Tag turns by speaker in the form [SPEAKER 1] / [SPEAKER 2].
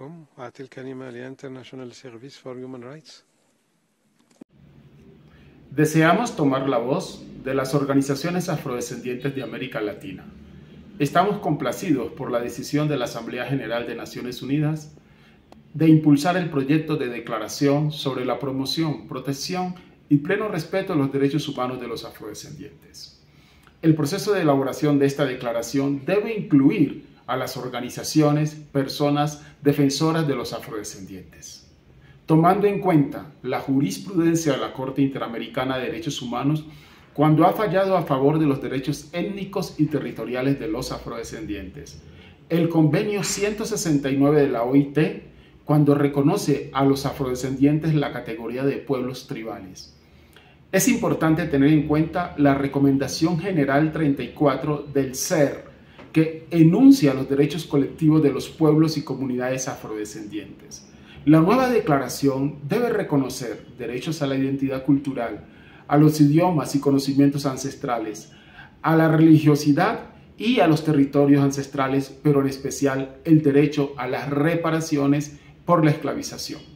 [SPEAKER 1] معكم أعطي الكلمة لإنترناشونال سيرفيس فور هيومن رايتس.
[SPEAKER 2] Deseamos tomar la voz de las organizaciones afrodescendientes de América Latina. Estamos complacidos por la decisión de la Asamblea General de Naciones Unidas de impulsar el proyecto de declaración sobre la promoción, protección y pleno respeto a los derechos humanos de los afrodescendientes. El proceso de elaboración de esta declaración debe incluir a las organizaciones, personas defensoras de los afrodescendientes. Tomando en cuenta la jurisprudencia de la Corte Interamericana de Derechos Humanos cuando ha fallado a favor de los derechos étnicos y territoriales de los afrodescendientes, el Convenio 169 de la OIT cuando reconoce a los afrodescendientes la categoría de pueblos tribales. Es importante tener en cuenta la Recomendación General 34 del CER, que enuncia los derechos colectivos de los pueblos y comunidades afrodescendientes. La nueva declaración debe reconocer derechos a la identidad cultural, a los idiomas y conocimientos ancestrales, a la religiosidad y a los territorios ancestrales, pero en especial el derecho a las reparaciones por la esclavización.